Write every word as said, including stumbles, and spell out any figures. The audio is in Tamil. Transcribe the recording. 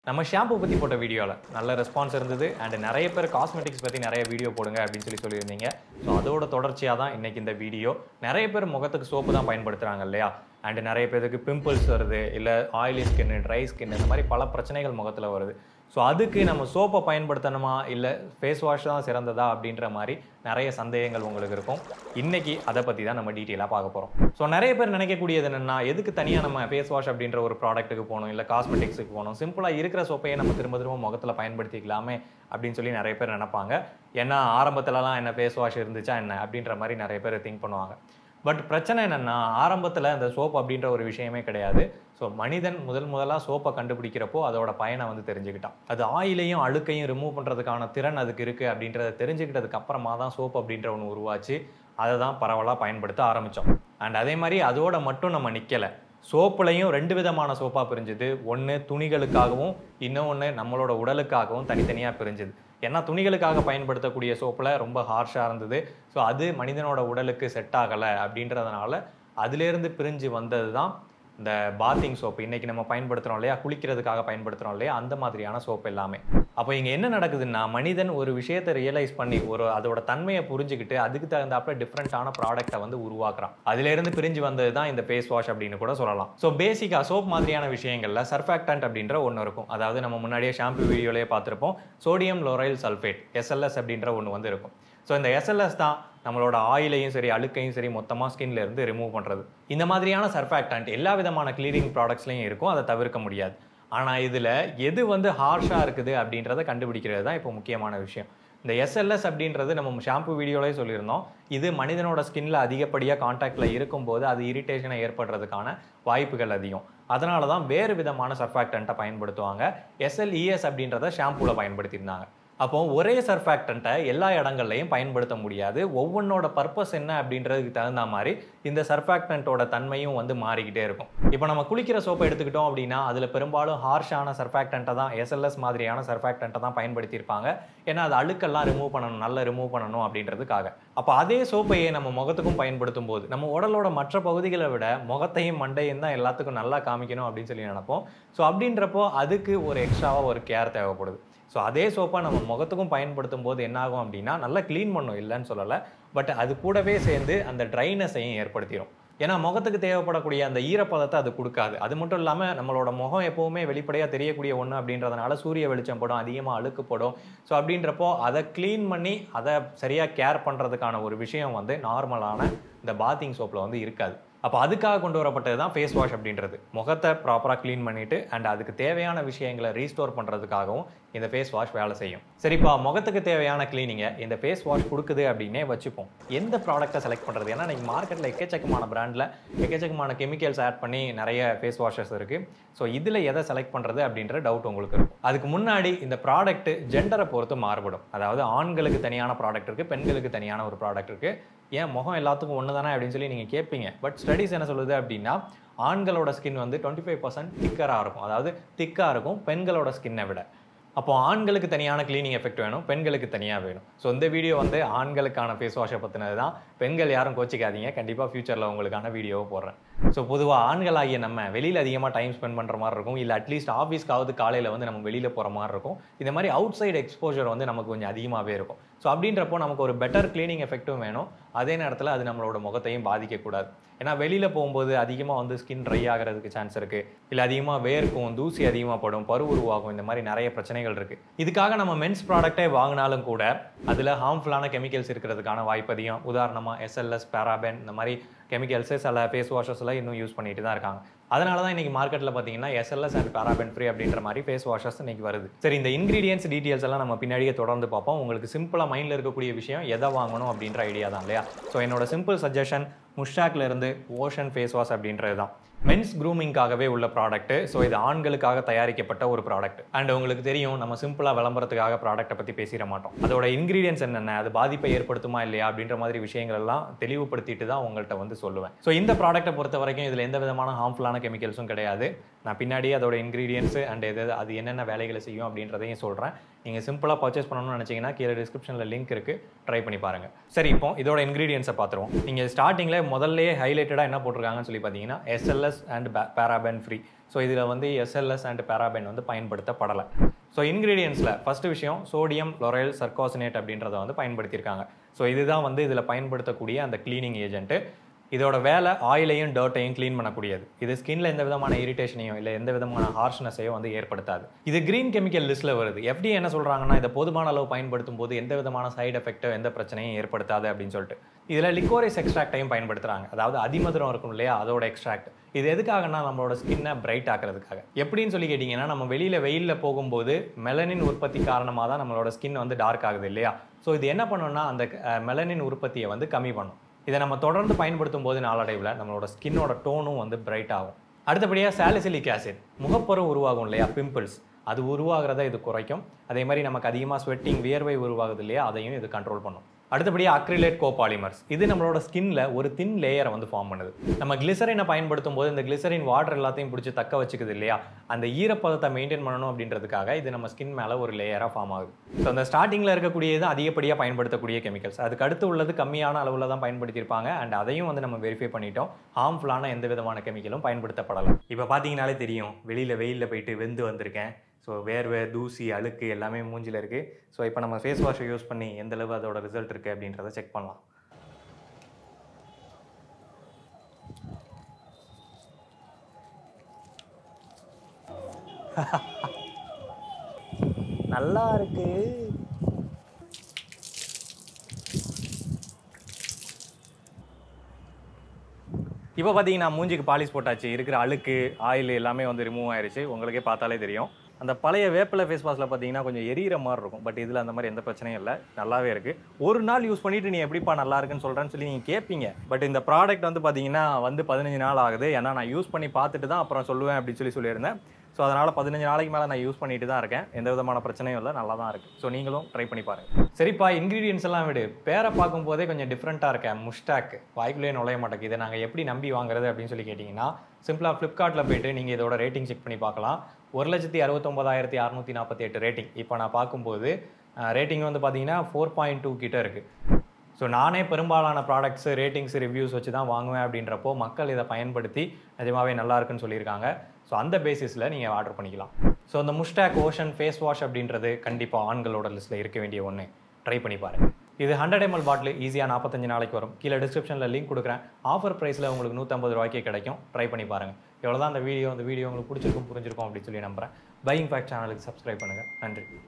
நம்ம ஷாம்பு பத்தி போட்ட வீடியோல நல்ல ரெஸ்பான்ஸ் இருந்தது அண்ட் நிறைய பேர் காஸ்மெட்டிக்ஸ் பத்தி நிறைய வீடியோ போடுங்க அப்படின்னு சொல்லி சொல்லியிருந்தீங்க. ஸோ அதோட தொடர்ச்சியாக தான் இன்னைக்கு இந்த வீடியோ. நிறைய பேர் முகத்துக்கு சோப்பு தான் பயன்படுத்துறாங்க இல்லையா? அண்ட் நிறைய பேருக்கு பிம்பிள்ஸ் வருது, இல்லை ஆயிலி ஸ்கின், ட்ரை ஸ்கின், இந்த மாதிரி பல பிரச்சனைகள் முகத்தில் வருது. ஸோ அதுக்கு நம்ம சோப்பை பயன்படுத்தணுமா இல்லை ஃபேஸ் வாஷ் தான் சிறந்ததா அப்படின்ற மாதிரி நிறைய சந்தேகங்கள் உங்களுக்கு இருக்கும். இன்னைக்கு அதை பற்றி தான் நம்ம டீட்டெயிலாக பார்க்க போகிறோம். ஸோ நிறைய பேர் நினைக்கக்கூடியது என்னென்னா, எதுக்கு தனியாக நம்ம ஃபேஸ் வாஷ் அப்படின்ற ஒரு ப்ராடக்ட்டுக்கு போகணும், இல்லை காஸ்மெட்டிக்ஸுக்கு போகணும், சிம்பிளாக இருக்கிற சோப்பையே நம்ம திரும்ப திரும்ப முகத்தில் பயன்படுத்திக்கலாமே அப்படின்னு சொல்லி நிறைய பேர் நினைப்பாங்க. ஏன்னா ஆரம்பத்துலலாம் என்ன ஃபேஸ் வாஷ் இருந்துச்சா என்ன அப்படின்ற மாதிரி நிறைய பேர் திங்க் பண்ணுவாங்க. பட் பிரச்சனை என்னென்னா, ஆரம்பத்தில் அந்த சோப் அப்படின்ற ஒரு விஷயமே கிடையாது. ஸோ மனிதன் முதல் முதலாக சோப்பை கண்டுபிடிக்கிறப்போ அதோட பயனை வந்து தெரிஞ்சுக்கிட்டான். அது ஆயிலையும் அழுக்கையும் ரிமூவ் பண்ணுறதுக்கான திறன் அதுக்கு இருக்குது அப்படின்றத தெரிஞ்சுக்கிட்டதுக்கு அப்புறமா தான் சோப் அப்படின்ற ஒன்று உருவாச்சு. அதை தான் பரவலாக பயன்படுத்த ஆரம்பித்தோம். அண்ட் அதே மாதிரி அதோட மட்டும் நம்ம நிற்கலை. சோப்புலையும் ரெண்டு விதமான சோப்பாக பிரிஞ்சுது. ஒன்று துணிகளுக்காகவும், இன்னொன்று நம்மளோட உடலுக்காகவும் தனித்தனியாக பிரிஞ்சுது. ஏன்னா துணிகளுக்காக பயன்படுத்தக்கூடிய சோப்பில் ரொம்ப ஹார்ஷாக இருந்தது. ஸோ அது மனிதனோட உடலுக்கு செட் ஆகலை அப்படின்றதுனால அதுலேருந்து பிரிஞ்சு வந்தது தான் இந்த பாத்திங் சோப்பு. இன்றைக்கி நம்ம பயன்படுத்துகிறோம் இல்லையா, குளிக்கிறதுக்காக பயன்படுத்துகிறோம் இல்லையா, அந்த மாதிரியான சோப்பு எல்லாமே. அப்போ இங்கே என்ன நடக்குதுன்னா, மனிதன் ஒரு விஷயத்தை ரியலைஸ் பண்ணி ஒரு அதோட தன்மையை புரிஞ்சுக்கிட்டு அதுக்கு தகுந்தாப்புல டிஃப்ரெண்ட்டான ப்ராடக்டை வந்து உருவாக்குறான். அதுலேருந்து பிரிஞ்சு வந்தது தான் இந்த ஃபேஸ் வாஷ் அப்படின்னு கூட சொல்லலாம். ஸோ பேசிக்காக சோப் மாதிரியான விஷயங்களில் சர்ஃபாக்டன்ட் அப்படின்ற ஒன்று இருக்கும். அதாவது நம்ம முன்னாடியே ஷாம்பு வீடியோலேயே பார்த்துருப்போம், சோடியம் லோரைல் சல்ஃபேட் எஸ்எல்எஸ் அப்படின்ற ஒன்று வந்து இருக்கும். ஸோ இந்த எஸ்எல்எஸ் தான் நம்மளோட ஆயிலையும் சரி அழுக்கையும் சரி மொத்தமாக ஸ்கின்ல இருந்து ரிமூவ் பண்ணுறது. இந்த மாதிரியான சர்ஃபாக்டன்ட் எல்லா விதமான கிளீனிங் ப்ராடக்ட்ஸ்லையும் இருக்கும், அதை தவிர்க்க முடியாது. ஆனால் இதில் எது வந்து ஹார்ஷாக இருக்குது அப்படின்றத கண்டுபிடிக்கிறது தான் இப்போ முக்கியமான விஷயம். இந்த எஸ்எல்எஸ் அப்படின்றது நம்ம ஷாம்பு வீடியோலேயே சொல்லியிருந்தோம், இது மனிதனோட ஸ்கின்ல அதிகப்படியாக கான்டாக்டில் இருக்கும்போது அது இரிட்டேஷனை ஏற்படுறதுக்கான வாய்ப்புகள் அதிகம். அதனால தான் வேறு விதமான சர்ஃபாக்டன்ட்டை பயன்படுத்துவாங்க. எஸ்எல்இஎஸ் அப்படின்றத ஷாம்பூவில் பயன்படுத்தியிருந்தாங்க. அப்போ ஒரே சர்ஃபாக்டன்ட்டை எல்லா இடங்கள்லையும் பயன்படுத்த முடியாது. ஒவ்வொன்றோட பர்பஸ் என்ன அப்படின்றதுக்கு தகுந்த மாதிரி இந்த சர்ஃபாக்டன்ட்டோட தன்மையும் வந்து மாறிக்கிட்டே இருக்கும். இப்போ நம்ம குளிக்கிற சோப்பை எடுத்துக்கிட்டோம் அப்படின்னா அதில் பெரும்பாலும் ஹார்ஷான சர்ஃபாக்டன்ட்டை தான், எஸ்எல்எஸ் மாதிரியான சர்ஃபாக்டன்ட்டை தான் பயன்படுத்தியிருப்பாங்க. ஏன்னா அது அழுக்கெல்லாம் ரிமூவ் பண்ணணும், நல்லா ரிமூவ் பண்ணணும் அப்படின்றதுக்காக. அப்போ அதே சோப்பையே நம்ம முகத்துக்கும் பயன்படுத்தும் போது நம்ம உடலோட மற்ற பகுதிகளை விட முகத்தையும் மண்டையும் தான் எல்லாத்துக்கும் நல்லா காமிக்கணும் அப்படின்னு சொல்லி நினைப்போம். ஸோ அப்படின்றப்போ அதுக்கு ஒரு எக்ஸ்ட்ராவாக ஒரு கேர் தேவைப்படுது. ஸோ அதே சோப்பை நம்ம முகத்துக்கும் பயன்படுத்தும் போது என்னாகும் அப்படின்னா நல்லா க்ளீன் பண்ணும், இல்லைன்னு சொல்லலை. பட் அது கூடவே சேர்ந்து அந்த ட்ரைனஸையும் ஏற்படுத்திடும். ஏன்னா முகத்துக்கு தேவைப்படக்கூடிய அந்த ஈரப்பதத்தை அது கொடுக்காது. அது மட்டும் இல்லாமல் நம்மளோட முகம் எப்போவுமே வெளிப்படையாக தெரியக்கூடிய ஒன்று அப்படின்றதுனால சூரிய வெளிச்சம் படும், அதிகமாக அழுக்கு படும். ஸோ அப்படின்றப்போ அதை க்ளீன் பண்ணி அதை சரியாக கேர் பண்ணுறதுக்கான ஒரு விஷயம் வந்து நார்மலான இந்த பாத்திங் சோப்பில் வந்து இருக்காது. அப்போ அதுக்காக கொண்டு வரப்பட்டது தான் ஃபேஸ் வாஷ் அப்படின்றது. முகத்தை ப்ராப்பராக க்ளீன் பண்ணிவிட்டு அண்ட் அதுக்கு தேவையான விஷயங்களை ரீஸ்டோர் பண்ணுறதுக்காகவும் இந்த ஃபேஸ் வாஷ் வேலை செய்யும். சரிப்பா, முகத்துக்கு தேவையான க்ளீனிங்கை இந்த ஃபேஸ் வாஷ் கொடுக்குது அப்படின்னே வச்சுப்போம். எந்த ப்ராடக்ட்டை செலக்ட் பண்ணுறது? ஏன்னா இன்றைக்கி மார்க்கெட்டில் எக்கச்சக்கமான பிராண்டில் எக்கச்சக்கமான கெமிக்கல்ஸ் ஆட் பண்ணி நிறைய ஃபேஸ் வாஷஸ் இருக்குது. ஸோ இதில் எதை செலக்ட் பண்ணுறது அப்படின்ற டவுட் உங்களுக்கு இருக்கும். அதுக்கு முன்னாடி இந்த ப்ராடக்ட்டு ஜெண்டரை பொறுத்து மாறுபடும். அதாவது ஆண்களுக்கு தனியான ப்ராடக்ட் இருக்குது, பெண்களுக்கு தனியான ஒரு ப்ராடக்ட் இருக்குது. ஏன் முகம் எல்லாத்துக்கும் ஒன்று தானே அப்படின்னு சொல்லி நீங்கள் கேட்பீங்க. பட் ஸ்டடீஸ் என்ன சொல்லுது அப்படின்னா, ஆண்களோட ஸ்கின் வந்து டுவெண்ட்டி ஃபைவ் பர்சன்ட் திக்கராக இருக்கும், அதாவது திக்காக இருக்கும் பெண்களோட ஸ்கின்னை விட. அப்போ ஆண்களுக்கு தனியான க்ளீனிங் எஃபெக்ட் வேணும், பெண்களுக்கு தனியாக வேணும். ஸோ இந்த வீடியோ வந்து ஆண்களுக்கான ஃபேஸ் வாஷை பற்றினது தான். பெண்கள் யாரும் கோச்சிக்காதீங்க, கண்டிப்பாக ஃபியூச்சரில் உங்களுக்கான வீடியோவை போடுறேன். ஸோ பொதுவாக ஆண்களாகிய நம்ம வெளியில் அதிகமாக டைம் ஸ்பெண்ட் பண்ணுற மாதிரி இருக்கும், இல்லை அட்லீஸ்ட் ஆஃபீஸ்க்காவது காலையில் வந்து நம்ம வெளியில் போகிற மாதிரி இருக்கும். இந்த மாதிரி அவுட் சைடு எக்ஸ்போஜர் வந்து நமக்கு கொஞ்சம் அதிகமாகவே இருக்கும். ஸோ அப்படின்றப்போ நமக்கு ஒரு பெட்டர் க்ளீனிங் எஃபெக்ட்டும் வேணும், அதே நேரத்தில் அது நம்மளோட முகத்தையும் பாதிக்கக்கூடாது. ஏன்னா வெளியில் போகும்போது அதிகமாக வந்து ஸ்கின் ட்ரை ஆகிறதுக்கு சான்ஸ் இருக்குது, இல்லை அதிகமாக வேர்க்கும், தூசி அதிகமாக படும், பரு உருவாகும், இந்த மாதிரி நிறைய பிரச்சனைகள் இருக்குது. இதுக்காக நம்ம மென்ஸ் ப்ராடக்டே வாங்கினாலும் கூட அதில் ஹார்ம்ஃபுல்லான கெமிக்கல்ஸ் இருக்கிறதுக்கான வாய்ப்பு அதிகம். உதாரணமாக எஸ்எல்எஸ், பேராபென், இந்த மாதிரி கெமிக்கல்ஸு சில ஃபேஸ் வாஷஸ்லாம் இன்னும் யூஸ் பண்ணிட்டு தான் இருக்காங்க. அதனால தான் இன்றைக்கி மார்க்கெட்டில் பார்த்தீங்கன்னா எஸ்எல்எஸ் அண்ட் பேராபென் ஃப்ரீ அப்படின்ற மாதிரி ஃபேஸ் வாஷஸ் இன்றைக்கி வருது. சரி, இந்த இன்க்ரீடியன்ஸ் டீட்டெயில்ஸ் எல்லாம் நம்ம பின்னாடியே தொடர்ந்து பார்ப்போம். உங்களுக்கு சிம்பிளாக மைண்டில் இருக்கக்கூடிய விஷயம் எதை வாங்கணும் அப்படின்ற ஐடியா தான் இல்லையா? ஸோ என்னோட சிம்பிள் சஜஷன் முஷாக்ல இருந்து ஓஷன் ஃபேஸ் வாஷ் அப்படின்றது தான். மென்ஸ் க்ரூமிங்காகவே உள்ள ப்ராடக்ட். ஸோ இது ஆண்களுக்காக தயாரிக்கப்பட்ட ஒரு ப்ராடக்ட். அண்ட் உங்களுக்கு தெரியும், நம்ம சிம்பிளாக விளம்பரத்துக்காக ப்ராடக்ட்டை பற்றி பேசிட மாட்டோம். அதோட இன்க்ரீடியன்ஸ் என்னென்ன, அது பாதிப்பை ஏற்படுத்துமா இல்லையா அப்படின்ற மாதிரி விஷயங்கள் எல்லாம் தெளிவுபடுத்திட்டு தான் உங்கள்கிட்ட வந்து சொல்லுவேன். ஸோ இந்த ப்ராடக்ட்டை பொறுத்த வரைக்கும் இதில் எந்த விதமான ஹார்ம்ஃபுல்லான கெமிக்கல்ஸும் கிடையாது. நான் பின்னாடியே அதோட இன்க்ரீடியன்ஸு அண்ட் எது அது என்னென்ன வேலைகளை செய்யும் அப்படின்றதையும் சொல்கிறேன். நீங்கள் சிம்பிளாக பர்ச்சேஸ் பண்ணணும்னு நினச்சிங்கன்னா கீழே டிஸ்கிரிப்ஷனில் லிங்க் இருக்குது, ட்ரை பண்ணி பாருங்கள். சரி, இப்போ இதோட இன்க்ரீடியன்ஸை பார்த்துருவோம். நீங்கள் ஸ்டார்டிங்கில் முதல்லையே ஹைலைட்டடாக என்ன போட்டிருக்காங்கன்னு சொல்லி பார்த்தீங்கன்னா SLS and paraben free. So இதில் வந்து எஸ்எல்எஸ் அண்ட் பேராபென் வந்து பயன்படுத்தப்படலை. ஸோ இன்க்ரீடியன்ஸில் ஃபஸ்ட்டு விஷயம் சோடியம் லொரைல் சர்காசினேட் அப்படின்றத வந்து பயன்படுத்தியிருக்காங்க. ஸோ இதுதான் வந்து இதில் பயன்படுத்தக்கூடிய அந்த க்ளீனிங் ஏஜென்ட்டு. இதோட வேலை ஆயிலையும் டர்ட்டையும் க்ளீன் பண்ணக்கூடியது. இது ஸ்கின்ல எந்த விதமான இரிட்டேஷனையும் இல்லை எந்த விதமான ஹார்ஷ்னஸையும் வந்து ஏற்படுத்தாது. இது கிரீன் கெமிக்கல் லிஸ்ட்டில் வருது. எஃப்டிஏ என்ன சொல்கிறாங்கன்னா இதை போதுமான அளவு பயன்படுத்தும் போது எந்த விதமான சைடு எஃபெக்ட்டோ எந்த பிரச்சனையும் ஏற்படுத்தாது அப்படின்னு சொல்லிட்டு. இதில் லிக்கோரைஸ் எக்ஸ்ட்ராக்டையும் பயன்படுத்துகிறாங்க. அதாவது அதிமதுரம் இருக்கும் இல்லையா, அதோட எக்ஸ்ட்ராக்ட். இது எதுக்காகனா நம்மளோட ஸ்கின்னை பிரைட் ஆக்கிறதுக்காக. எப்படின்னு சொல்லி கேட்டிங்கன்னா நம்ம வெளியில் வெயிலில் போகும்போது மெலனின் உற்பத்தி காரணமாக தான் நம்மளோட ஸ்கின் வந்து டார்க் ஆகுது இல்லையா. ஸோ இது என்ன பண்ணுன்னா அந்த மெலனின் உற்பத்தியை வந்து கம்மி பண்ணும். இதை நம்ம தொடர்ந்து பயன்படுத்தும் போது நாளடைவில் நம்மளோட ஸ்கின்னோட டோனும் வந்து பிரைட் ஆகும். அடுத்தபடியாக சாலிசிலிக் ஆசிட், முகப்பரு உருவாகும் இல்லையா, பிம்பிள்ஸ், அது உருவாகிறத இது குறைக்கும். அதே மாதிரி நமக்கு அதிகமாக ஸ்வெட்டிங் வியர்வை உருவாகுது இல்லையா, அதையும் இது கண்ட்ரோல் பண்ணும். அடுத்தபடியாக அக்ரிலேட் கோபாலிமர்ஸ், இது நம்மளோட ஸ்கின்ல ஒரு தின் லேயரை வந்து ஃபார்ம் பண்ணுது. நம்ம கிளிசரினை பயன்படுத்தும் போது இந்த கிளிசரின் வாட்டர் எல்லாத்தையும் பிடிச்சி தக்க வச்சுக்குது இல்லையா, அந்த ஈரப்பதத்தை மெயின்டைன் பண்ணணும் அப்படின்றதுக்காக இது நம்ம ஸ்கின் மேலே ஒரு லேயராக ஃபார்ம் ஆகுது. ஸோ அந்த ஸ்டார்டிங்கில் இருக்கக்கூடியது அதிகப்படியாக பயன்படுத்தக்கூடிய கெமிக்கல்ஸ். அதுக்கு அடுத்து உள்ளது கம்மியான அளவில் தான் பயன்படுத்தியிருப்பாங்க. அண்ட் அதையும் வந்து நம்ம வெரிஃபை பண்ணிட்டோம். ஹார்ம்ஃபுல்லான எந்த விதமான கெமிக்கலும் பயன்படுத்தப்படலை. இப்போ பார்த்தீங்கனாலே தெரியும், வெளியில் வெயிலில் போயிட்டு வெந்து வந்திருக்கேன். ஸோ வேர்வை, தூசி, அழுக்கு எல்லாமே மூஞ்சில் இருக்குது. ஸோ இப்போ நம்ம ஃபேஸ் வாஷை யூஸ் பண்ணி எந்தளவு அதோட ரிசல்ட் இருக்குது அப்படின்றத செக் பண்ணலாம். நல்லா இருக்கு. இப்போ பார்த்தீங்கன்னா மூஞ்சிக்கு பாலிஷ் போட்டாச்சு. இருக்கிற அழுக்கு, ஆயில் எல்லாமே வந்து ரிமூவ் ஆயிடுச்சு. உங்களுக்கே பார்த்தாலே தெரியும். அந்த பழைய வேப்பிலை ஃபேஸ் வாஷில் பார்த்தீங்கன்னா கொஞ்சம் எரியிற மாதிரி இருக்கும். பட் இதில் அந்த மாதிரி எந்த பிரச்சனையும் இல்லை, நல்லாவே இருக்குது. ஒரு நாள் யூஸ் பண்ணிவிட்டு நீ எப்படிப்பா நல்லா இருக்குன்னு சொல்கிறேன்னு சொல்லி நீங்கள் கேட்பீங்க. பட் இந்த ப்ராடக்ட் வந்து பார்த்தீங்கன்னா வந்து பதினஞ்சு நாள் ஆகுது. ஏன்னா நான் யூஸ் பண்ணி பார்த்துட்டு தான் அப்புறம் சொல்லுவேன் அப்படின்னு சொல்லி சொல்லியிருந்தேன். ஸோ அதனால் பதினஞ்சு நாளைக்கு மேலே நான் யூஸ் பண்ணிட்டு தான் இருக்கேன். எந்த விதமான பிரச்சனையும் இல்லை, நல்லா தான் இருக்குது. ஸோ நீங்களும் ட்ரை பண்ணி பாருங்கள். சரிப்பா, இன்க்ரீடியன்ஸ் எல்லாம் விடு, பேரை பார்க்கும் போதே கொஞ்சம் டிஃப்ரெண்ட்டாக இருக்கேன். முஸ்டாக் வாய்க்குள்ளே நுழைய மாட்டேங்குது. இதை நாங்கள் எப்படி நம்பி வாங்குறது அப்படின்னு சொல்லி கேட்டிங்கன்னா சிம்பிளாக ஃப்ளிப்கார்ட்டில் போய்ட்டு நீங்கள் இதோட ரேட்டிங் செக் பண்ணி பார்க்கலாம். ஒரு லட்சத்தி அறுபத்தொம்பதாயிரத்தி அறுநூற்றி நாற்பத்தி எட்டு ரேட்டிங். இப்போ நான் பார்க்கும்போது ரேட்டிங் வந்து பார்த்தீங்கன்னா ஃபோர் பாயிண்ட் டூ கிட்ட இருக்குது. ஸோ நானே பெரும்பாலான ப்ராடக்ட்ஸ் ரேட்டிங்ஸ் ரிவ்யூஸ் வச்சு தான் வாங்குவேன். அப்படின்றப்போ மக்கள் இதை பயன்படுத்தி நிஜமாவே நல்லா இருக்குன்னு சொல்லியிருக்காங்க. ஸோ அந்த பேசிஸில் நீங்கள் ஆர்டர் பண்ணிக்கலாம். ஸோ அந்த முஸ்டாக் ஓஷன் ஃபேஸ் வாஷ் அப்படின்றது கண்டிப்பாக ஆண்களோட லிஸ்ட்டில் இருக்க வேண்டிய ஒன்று. ட்ரை பண்ணி பாருங்கள். இது ஹண்ட்ரட் எம்எல் பாட்டில் ஈஸியாக நாற்பத்தஞ்சு நாளைக்கு வரும். கீழே டிஸ்கிரிப்ஷனில் லிங்க் கொடுக்குறேன். ஆஃபர் ப்ரைஸில் உங்களுக்கு நூற்றம்பது ரூபாய்க்கே கிடைக்கும். ட்ரை பண்ணி பாருங்கள். எவ்வளோ தான் அந்த வீடியோ அந்த வீடியோ உங்களுக்கு பிடிச்சிருக்கும் புரிஞ்சிருக்கும் அப்படின்னு சொல்லி நம்புகிறேன். பையிங் ஃபேக்ட் சேனலுக்கு சப்ஸ்கிரைப் பண்ணுங்கள். நன்றி.